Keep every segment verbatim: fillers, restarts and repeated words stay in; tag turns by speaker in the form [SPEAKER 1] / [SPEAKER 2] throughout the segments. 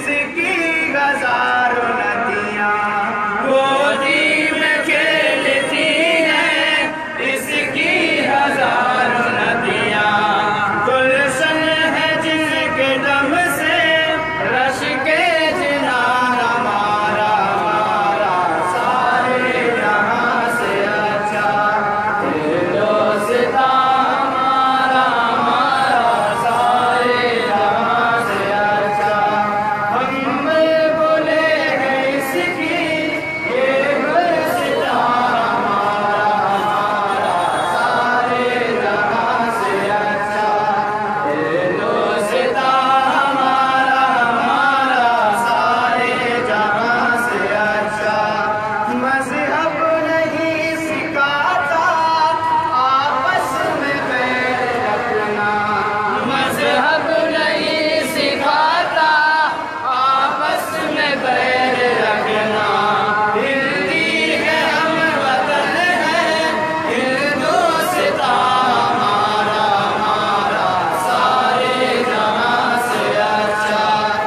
[SPEAKER 1] इसकी हजारों नदियाँ गोदी में खेलती हैं, इसकी हजारों नदियाँ। गुलशन है जिनके दम से रश के जिना हमारा हमारा सारे जहां से अच्छा हिंदुस्तान हमारा हमारा सारे जहां से अच्छा। हम बोले हैं इसकी ये गुलसितान हमारा हमारा सारे जहां से अच्छा हिंदुस्तान हमारा हमारा सारे जहां से अच्छा। मज़हब नहीं सिखाता आपस में बैर रखना, मज़हब नहीं सिखाता आपस में बैर रखना। हिंदी है हम वतन है हिंदुस्तान हमारा हमारा सारे जहां से अच्छा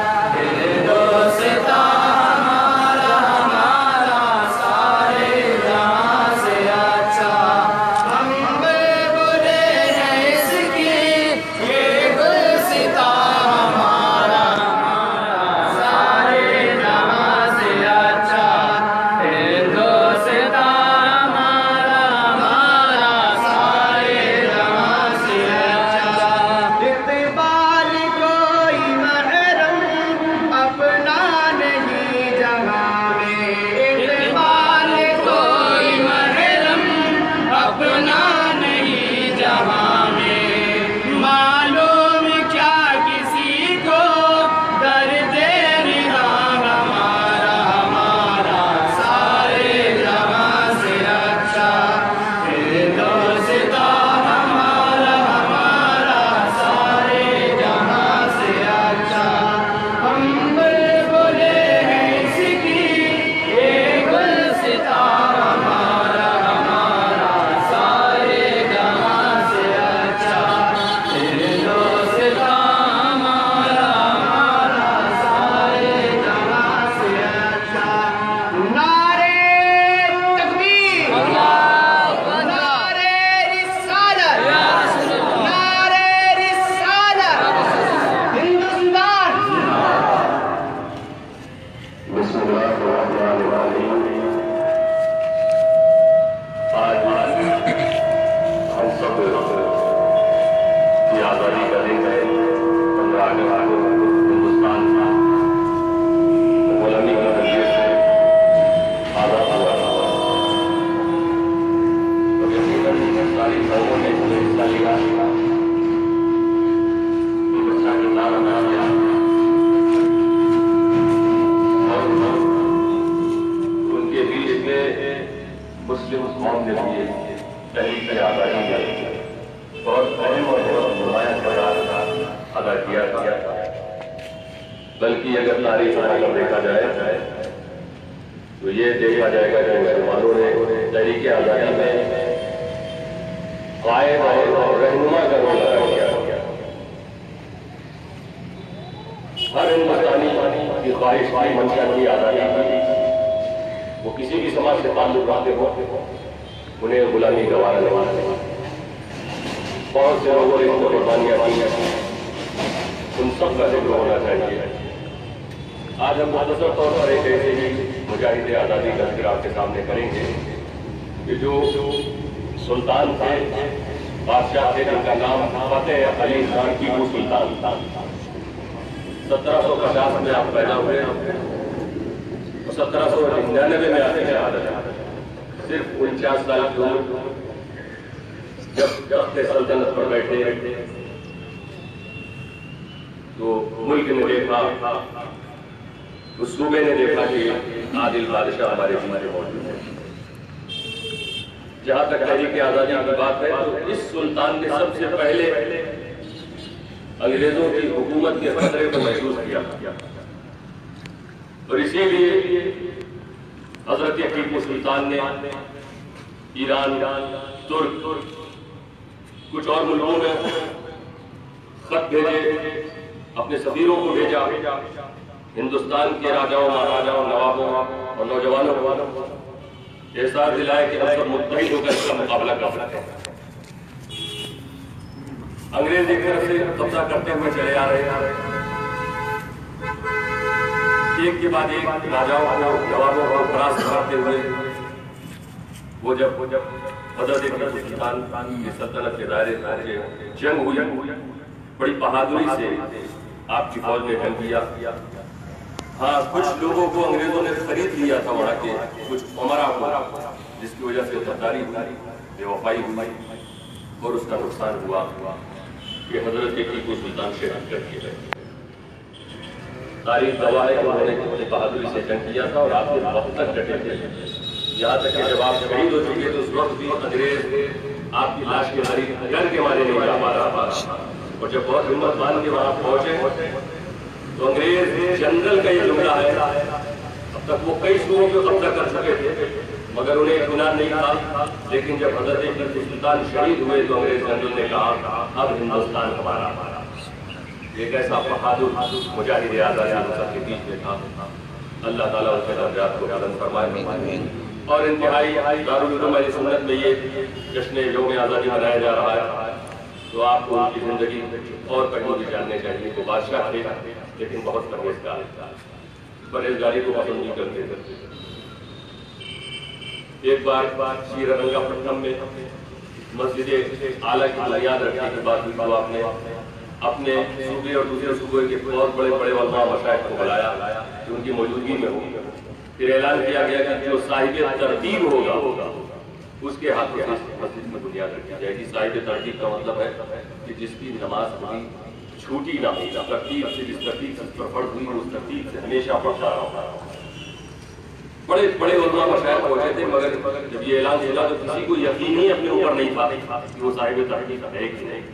[SPEAKER 1] हिंदुस्तान हमारा हमारा सारे जहां से अच्छा। हम बोले हैं इसकी ये गुलसितान हमारा हमारा सारे जहां से अच्छा हिंदुस्तान हमारा हमारा सारे जहां से अच्छा। इक़बाल कोई महरम अपना नहीं जहां में, इक़बाल कोई महरम अपना नहीं जहां में। मालूम क्या किसी को दर्द रिहा हमारा हमारा सारे जहां से अच्छा हिंदुस्तान हमारा हमारा सारे जहां से अच्छा। हम बोले हैं इसकी ये गुलसितान हमारा हमारा सारे जहां से अच्छा हिंदुस्तान हमारा हमारा सारे जहां से अच्छा। नारे तकबीर, नारे रिसालत, नारे रिसालत, हिंदुस्तान।
[SPEAKER 2] बिस्मिल्लाहिर्रहमानिर्रहीम। आज हम सब की आज़ादी का दिन है। पंद्रह अगस्त को हिंदुस्तान गुलामी की नजरिए से आज़ाद हुआ था। तो यकीनन सारी कौमों ने इसमें हिस्सा लिया, एक अच्छा किरदार अदा किया और उनके बीच में मुस्लिम कौम ने भी तहरीक आज़ादी का बहुत अहम और बहुत नुमायां किरदार अदा किया था। बल्कि अगर तारीख अगर देखा जाए तो ये देखा जाएगा कि मुसलमानों ने तहरीक आज़ादी में कायद और रहनुमा का रोल अदा किया। हर हिंदुस्तानी की ख्वाहिश की मंशा की आज़ादी की, वो किसी भी समाज से ताल्लुक रखते हो उन्हें गुलामी गवारा नहीं। बहुत से लोगों ने उनको कुर्बानियां दी, उन सब का जिक्र होना चाहिए। आज हम मुख्तसर तौर पर एक ऐसे ही मुजाहिद आज़ादी का जिक्र आपके सामने करेंगे कि जो सुल्तान थे, बादशाह थे, जिनका नाम फतेह अली खान टीपू सुल्तान। सत्रह सौ पचास में आप पैदा हुए और सत्रह सौ निन्यानवे में आपकी शहादत। सिर्फ उनचास साल की उम्र जब तख्त सल्तनत पर बैठे तो मुल्क ने देखा, उस सूबे ने देखा कि आदिल बादशाह हमारे हमारे मौजूद है। जहां तक तहरीक आज़ादी की बात है तो इस सुल्तान ने सबसे पहले अंग्रेजों की हुकूमत के खतरे को महसूस किया और इसीलिए हजरत टीपू सुल्तान ने ईरान, तुर्क, कुछ और मुल्कों में खत भेजे, अपने सफीरों को भेजा हिंदुस्तान के राजाओं, महाराजाओं, नवाबों और नौजवानों को एहसास दिलाया कि हम सब मुत्तहिद होकर इसका मुकाबला कर सकते हैं। अंग्रेज एक तरफ से कब्जा करते हुए चले आ रहे हैं, एक के बाद एक राजाओं को, नवाबों को परास्त करते हुए वो जब वो जब बदर सुल्तान की सल्तनत के दायरे में जंग हुई, बड़ी बहादुरी से आपकी फौज ने जंग किया। हाँ, कुछ लोगों को अंग्रेजों ने खरीद लिया था वहां के कुछ उमरा को, जिसकी वजह से गद्दारी हुई, बेवफाई हुई और उसका नुकसान हुआ कि हजरत के टीपू सुल्तान शहीद कर दिए गए। तारीख गवाह है कि उन्होंने कितनी बहादुरी से जंग किया था और आपके वक्त तक डटे थे, यहाँ तक कि जब आप शहीद हो चुके तो उस वक्त भी अंग्रेज आपकी लाश की तारीफ डर के मारे नहीं जा पा रहा था। और जब बहुत हिम्मत मान के वहां पहुंचे तो अंग्रेज जनरल का ये जुमला है, अब तक वो कई सूरों को कब्जा कर चुके थे मगर उन्हें इत्मीनान नहीं था। लेकिन जब हजरत टीपू सुल्तान शहीद हुए तो अंग्रेज जनरल ने कहा अब हिंदुस्तान हमारा। एक ऐसा बहादुर मुजाहिद आज़ादी हम सबके बीच में था, अल्लाह ताला उसके दर्जात को बुलंद फरमाए। और इंतहाई दारुल उलूम अहले सुन्नत में ये जश्न यौम आज़ादी मनाया जा रहा है तो आपको उनकी जिंदगी और पहलू भी जानने चाहिए। वो बादशाह थे लेकिन बहुत परहेजगार, परहेजगारी को पसंद नहीं करते थे। एक बार श्रीरंगापट्टनम में मस्जिद आला की बुनियाद रखने की बात हुई तो आपने अपने सूबे और दूसरे सूबे के बहुत बड़े बड़े उलमा मशाइख को बुलाया जो उनकी मौजूदगी में हो। फिर ऐलान किया गया कि जो साहिब तरतीब होगा उसके हाथों से मस्जिद में बुनियाद रखी जाएगी। साहिब तरतीब का मतलब है कि जिसकी नमाज कभी छूटी ना हो, तरतीब से जिस तरतीब से पढ़ हुई उस तरतीब से हमेशा पढ़ता रहा। बड़े बड़े उलमा मशाइख पहुंचे थे मगर जब ये ऐलान हुआ तो किसी को यकीन ही अपने ऊपर नहीं था कि वो साहिब तरतीब है कि नहीं।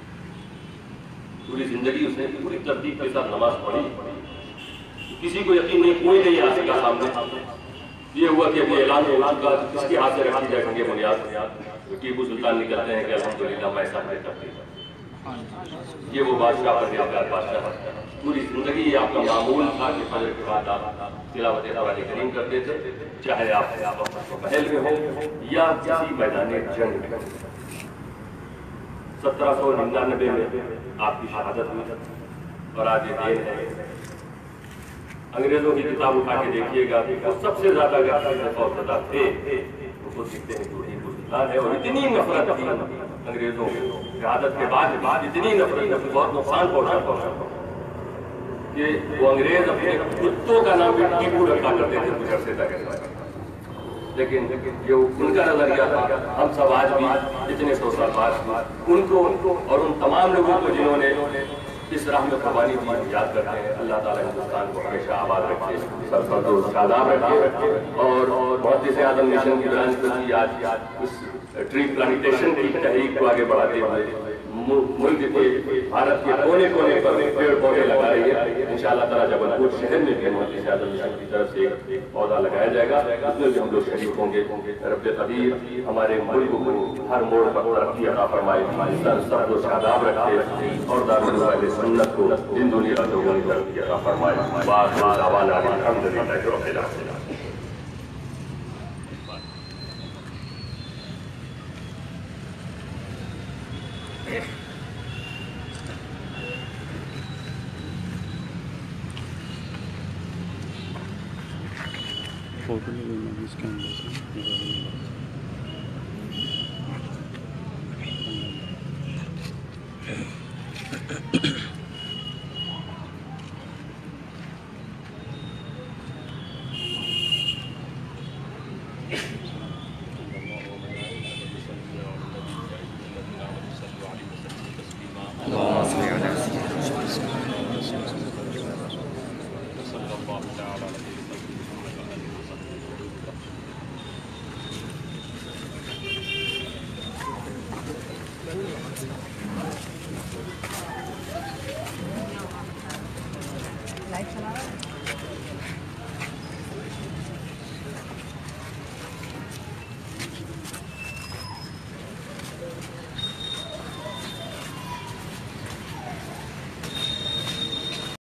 [SPEAKER 2] पूरी जिंदगी उसने पूरी तरतीब के साथ नमाज पढ़ी, किसी को यकीन नहीं, कोई नहीं आ सका सामने। ये हुआ कि अभी ऐलान हो चुका, किसके हाथ से रखी जाएंगे बुनियाद। टीपू सुल्तान निकलते हैं कि अल्हम्दुलिल्लाह मैं ऐसा नहीं करते। ये वो बादशाह पर बादशाह पूरी जिंदगी आपका मामूल था कि फजर के बाद आप तिलावत कुरान करीम करते थे, चाहे आप महल में हो या किसी मैदान जंग में। सत्रह सौ निन्यानबे में आपकी शहादत हुई और आज ये दिन है। अंग्रेजों की किताब उठा के देखिएगा तो सबसे ज्यादा फौजदार थे वो दिखते हैं जो टीपू सुल्तान है। और इतनी नफरत थी अंग्रेजों की शहादत के बाद बाद इतनी नफरत, बहुत नुकसान पहुंचा पहुंचा कि वो अंग्रेज अपने कुत्तों का नाम भी टीपू रखा करते थे कुछ अरसे तक। लेकिन ये उनका नजरिया था। हम सब आज भी इतने सौ साल बाद उनको उनको और उन तमाम लोगों को जिन्होंने इस राह में कुर्बानी दी याद करते हैं। अल्लाह ताला हिंदुस्तान को हमेशा आबाद रखे, सब शादाब रखे। और मुहद्दिस आज़म मिशन की ब्रांच को भी आज उस ट्री प्लांटेशन की तहरीक को आगे बढ़ाते हुए मुल्क के भारत के कोने कोने पर पेड़ पौधे लगा रही है। इंशाअल्लाह ताला जबलपुर शहर में भी मुहद्दिस आज़म मिशन की तरफ से एक पौधा लगाया जाएगा, उसमें भी हम लोग शरीक होंगे। रब्बे कदीर हमारे मुल्क को हर मोड़ पर तरक्की अता फरमाए, सर सब को शादाब रखे और दारुल अहले सुन्नत को दिन दुनिया लोगों की तरक्की अता फरमाए। बात दावाना अल्हम्दुलिल्लाह रब्बिल आलमीन।
[SPEAKER 3] फोटो ले लेना इसके अंदर से।
[SPEAKER 4] صلى الله تعالى عليه